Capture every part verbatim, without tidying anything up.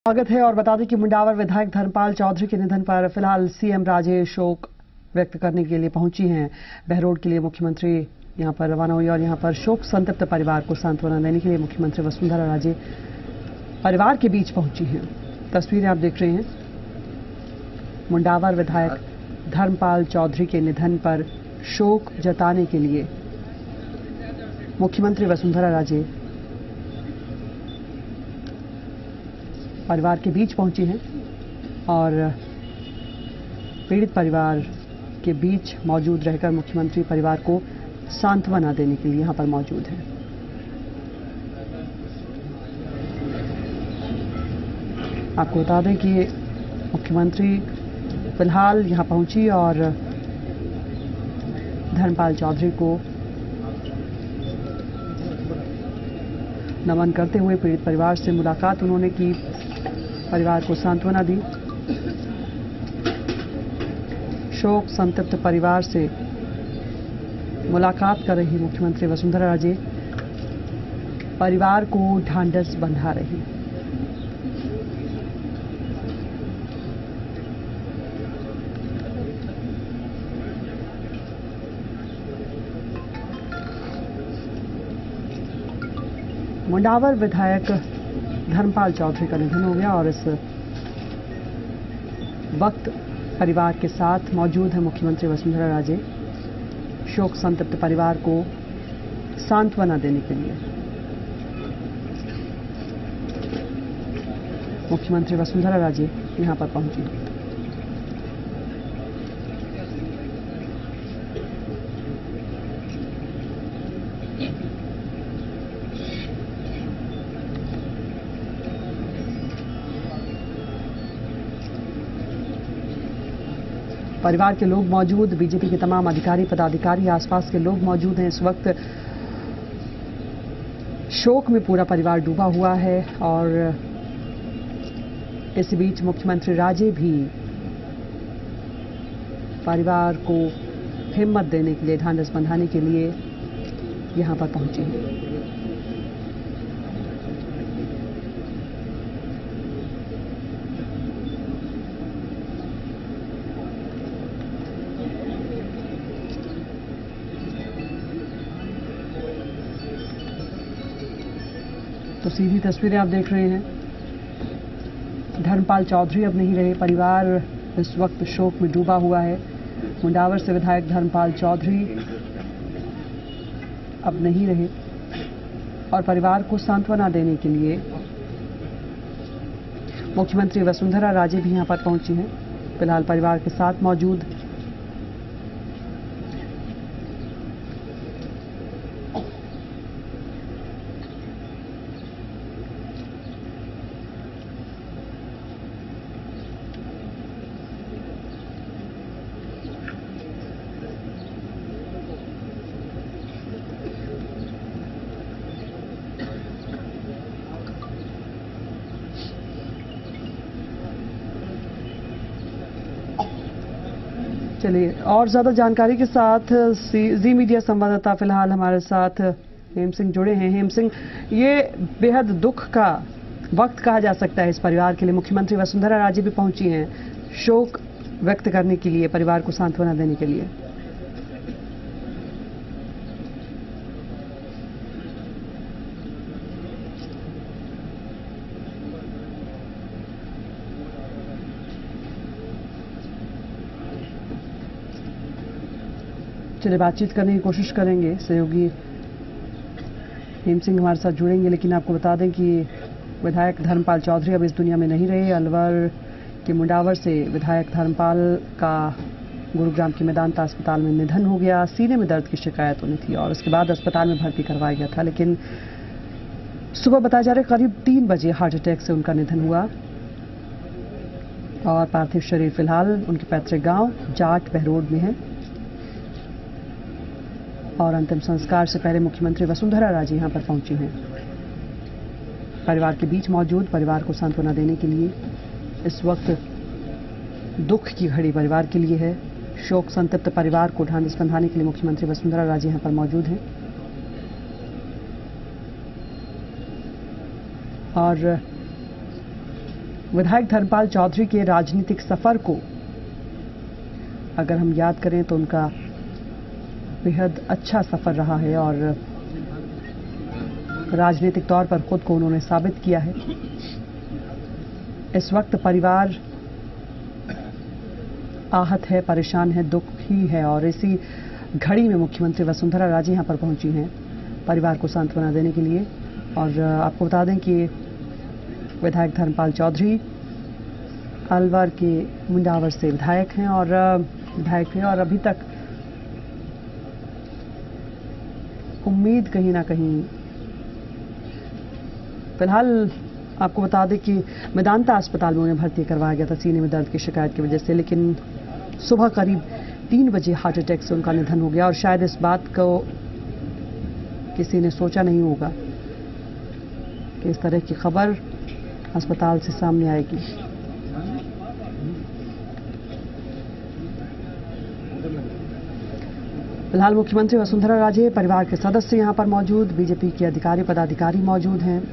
स्वागत है और बता दें कि मुंडावर विधायक धर्मपाल चौधरी के निधन पर फिलहाल सीएम राजे शोक व्यक्त करने के लिए पहुंची हैं। बहरोड के लिए मुख्यमंत्री यहां पर रवाना हुई और यहां पर शोक संतप्त परिवार को सांत्वना देने के लिए मुख्यमंत्री वसुंधरा राजे परिवार के बीच पहुंची हैं। तस्वीरें आप देख रहे हैं। मुंडावर विधायक धर्मपाल चौधरी के निधन पर शोक जताने के लिए मुख्यमंत्री वसुंधरा राजे परिवार के बीच पहुंची हैं और पीड़ित परिवार के बीच मौजूद रहकर मुख्यमंत्री परिवार को सांत्वना देने के लिए यहां पर मौजूद हैं। आपको बता दें कि मुख्यमंत्री फिलहाल यहां पहुंची और धर्मपाल चौधरी को नमन करते हुए पीड़ित परिवार से मुलाकात उन्होंने की, परिवार को सांत्वना दी। शोक संतप्त परिवार से मुलाकात कर रही मुख्यमंत्री वसुंधरा राजे परिवार को ढांढस बंधा रही। मुंडावर विधायक धर्मपाल चौधरी का निधन हो गया और इस वक्त परिवार के साथ मौजूद है मुख्यमंत्री वसुंधरा राजे शोक संतप्त परिवार को सांत्वना देने के लिए। मुख्यमंत्री वसुंधरा राजे यहां पर पहुंची। परिवार के लोग मौजूद, बीजेपी के तमाम अधिकारी पदाधिकारी, आसपास के लोग मौजूद हैं। इस वक्त शोक में पूरा परिवार डूबा हुआ है और इस बीच मुख्यमंत्री राजे भी परिवार को हिम्मत देने के लिए, ढांढस बंधाने के लिए यहां पर पहुंचे हैं। तो सीधी तस्वीरें आप देख रहे हैं। धर्मपाल चौधरी अब नहीं रहे, परिवार इस वक्त शोक में डूबा हुआ है। मुंडावर से विधायक धर्मपाल चौधरी अब नहीं रहे और परिवार को सांत्वना देने के लिए मुख्यमंत्री वसुंधरा राजे भी यहां पर पहुंची हैं। फिलहाल परिवार के साथ मौजूद चलिए और ज्यादा जानकारी के साथ जी मीडिया संवाददाता फिलहाल हमारे साथ हेम सिंह जुड़े हैं। हेम सिंह, ये बेहद दुख का वक्त कहा जा सकता है इस परिवार के लिए। मुख्यमंत्री वसुंधरा राजे भी पहुंची हैं शोक व्यक्त करने के लिए, परिवार को सांत्वना देने के लिए। चलिए बातचीत करने की कोशिश करेंगे, सहयोगी हेम सिंह हमारे साथ जुड़ेंगे। लेकिन आपको बता दें कि विधायक धर्मपाल चौधरी अब इस दुनिया में नहीं रहे। अलवर के मुंडावर से विधायक धर्मपाल का गुरुग्राम के मेदांता अस्पताल में निधन हो गया। सीने में दर्द की शिकायत होनी थी और उसके बाद अस्पताल में भर्ती करवाया गया था, लेकिन सुबह बताया जा रहा है करीब तीन बजे हार्ट अटैक से उनका निधन हुआ और पार्थिव शरीर फिलहाल उनके पैतृक गांव जाट बहरोड में है और अंतिम संस्कार से पहले मुख्यमंत्री वसुंधरा राजे यहां पर पहुंची हैं। परिवार के बीच मौजूद, परिवार को सांत्वना देने के लिए इस वक्त दुख की घड़ी परिवार के लिए है। शोक संतप्त परिवार को ढांढस बंधाने के लिए मुख्यमंत्री वसुंधरा राजे यहां पर मौजूद हैं और विधायक धर्मपाल चौधरी के राजनीतिक सफर को अगर हम याद करें तो उनका बेहद अच्छा सफर रहा है और राजनीतिक तौर पर खुद को उन्होंने साबित किया है। इस वक्त परिवार आहत है, परेशान है, दुखी है और इसी घड़ी में मुख्यमंत्री वसुंधरा राजे यहां पर पहुंची हैं परिवार को सांत्वना देने के लिए। और आपको बता दें कि विधायक धर्मपाल चौधरी अलवर के मुंडावर से विधायक हैं और विधायक हैं और अभी तक उम्मीद कहीं ना कहीं, फिलहाल आपको बता दें कि मेदांता अस्पताल में उन्हें भर्ती करवाया गया था सीने में दर्द की शिकायत की वजह से, लेकिन सुबह करीब तीन बजे हार्ट अटैक से उनका निधन हो गया और शायद इस बात को किसी ने सोचा नहीं होगा कि इस तरह की खबर अस्पताल से सामने आएगी। फिलहाल मुख्यमंत्री वसुंधरा राजे, परिवार के सदस्य यहां पर मौजूद, बीजेपी के अधिकारी पदाधिकारी मौजूद हैं।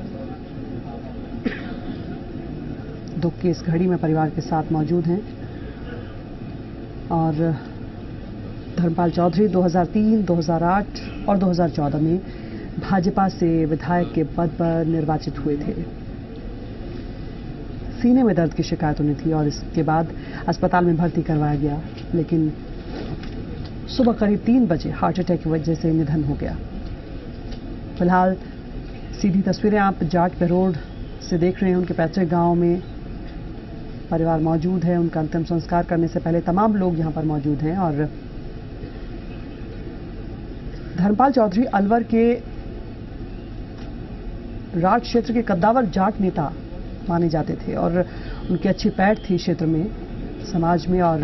दुख की इस घड़ी में परिवार के साथ मौजूद हैं और धर्मपाल चौधरी दो हज़ार तीन, दो हज़ार आठ और दो हज़ार चौदह में भाजपा से विधायक के पद पर निर्वाचित हुए थे। सीने में दर्द की शिकायत उन्हें थी और इसके बाद अस्पताल में भर्ती करवाया गया, लेकिन सुबह करीब तीन बजे हार्ट अटैक की वजह से निधन हो गया। फिलहाल सीधी तस्वीरें आप जाट पेरोड से देख रहे हैं। उनके पैतृक गांव में परिवार मौजूद है। उनका अंतिम संस्कार करने से पहले तमाम लोग यहां पर मौजूद हैं और धर्मपाल चौधरी अलवर के राठ क्षेत्र के कद्दावर जाट नेता माने जाते थे और उनकी अच्छी पैठ थी क्षेत्र में, समाज में और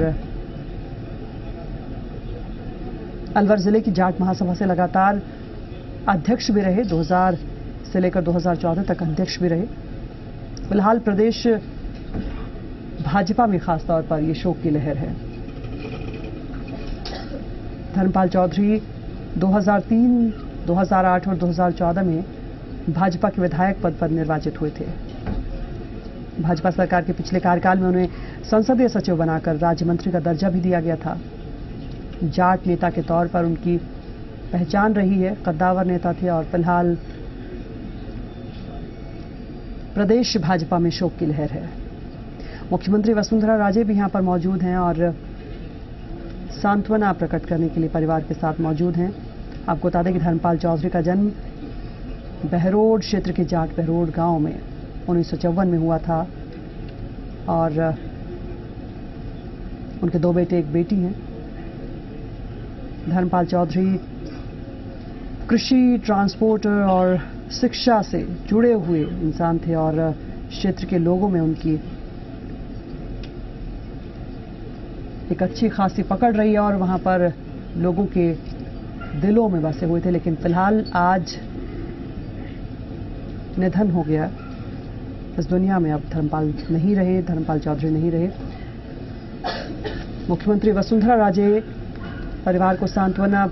अलवर जिले की जाट महासभा से लगातार अध्यक्ष भी रहे। दो हज़ार से लेकर दो हज़ार चौदह तक अध्यक्ष भी रहे। फिलहाल प्रदेश भाजपा में खासतौर पर यह शोक की लहर है। धर्मपाल चौधरी दो हज़ार तीन, दो हज़ार आठ और दो हज़ार चौदह में भाजपा के विधायक पद पर निर्वाचित हुए थे। भाजपा सरकार के पिछले कार्यकाल में उन्हें संसदीय सचिव बनाकर राज्य मंत्री का दर्जा भी दिया गया था। जाट नेता के तौर पर उनकी पहचान रही है, कद्दावर नेता थे और फिलहाल प्रदेश भाजपा में शोक की लहर है। मुख्यमंत्री वसुंधरा राजे भी यहां पर मौजूद हैं और सांत्वना प्रकट करने के लिए परिवार के साथ मौजूद हैं। आपको बता दें कि धर्मपाल चौधरी का जन्म बहरोड क्षेत्र के जाट बहरोड गांव में उन्नीस सौ चौवन में हुआ था और उनके दो बेटे एक बेटी हैं। धर्मपाल चौधरी कृषि, ट्रांसपोर्ट और शिक्षा से जुड़े हुए इंसान थे और क्षेत्र के लोगों में उनकी एक अच्छी खासी पकड़ रही है और वहां पर लोगों के दिलों में बसे हुए थे। लेकिन फिलहाल आज निधन हो गया। इस दुनिया में अब धर्मपाल नहीं रहे, धर्मपाल चौधरी नहीं रहे। मुख्यमंत्री वसुंधरा राजे परिवार को सांत्वना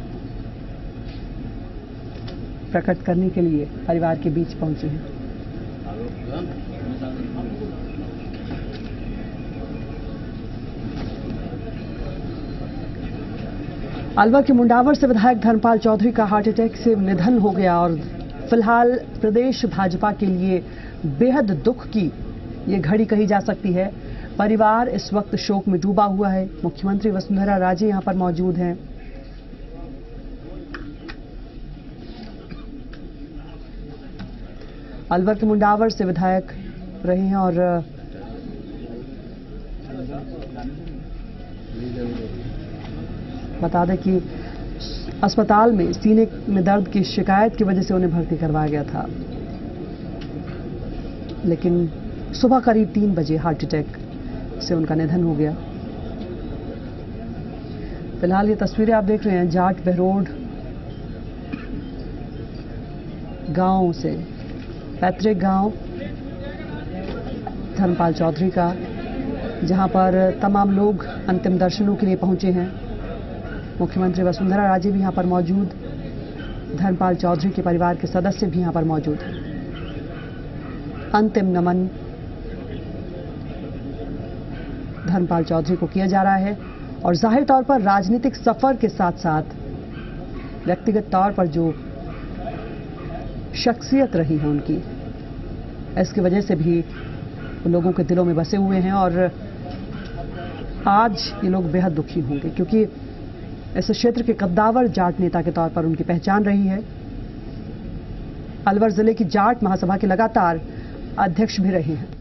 प्रकट करने के लिए परिवार के बीच पहुंचे हैं। अलवर के मुंडावर से विधायक धर्मपाल चौधरी का हार्ट अटैक से निधन हो गया और फिलहाल प्रदेश भाजपा के लिए बेहद दुख की ये घड़ी कही जा सकती है। परिवार इस वक्त शोक में डूबा हुआ है। मुख्यमंत्री वसुंधरा राजे यहां पर मौजूद हैं। अलवर के मुंडावर से विधायक रहे हैं और बता दें कि अस्पताल में सीने में दर्द की शिकायत की वजह से उन्हें भर्ती करवाया गया था, लेकिन सुबह करीब तीन बजे हार्ट अटैक से उनका निधन हो गया। फिलहाल ये तस्वीरें आप देख रहे हैं जाट बहरोड गांव से, पैतृक गांव धर्मपाल चौधरी का, जहां पर तमाम लोग अंतिम दर्शनों के लिए पहुंचे हैं। मुख्यमंत्री वसुंधरा राजे भी यहां पर मौजूद, धर्मपाल चौधरी के परिवार के सदस्य भी यहां पर मौजूद हैं। अंतिम नमन धर्मपाल चौधरी को किया जा रहा है और जाहिर तौर पर राजनीतिक सफर के साथ साथ व्यक्तिगत तौर पर जो शख्सियत रही है उनकी, इसकी वजह से भी लोगों के दिलों में बसे हुए हैं और आज ये लोग बेहद दुखी होंगे क्योंकि इस क्षेत्र के कद्दावर जाट नेता के तौर पर उनकी पहचान रही है। अलवर जिले की जाट महासभा के लगातार अध्यक्ष भी रहे हैं।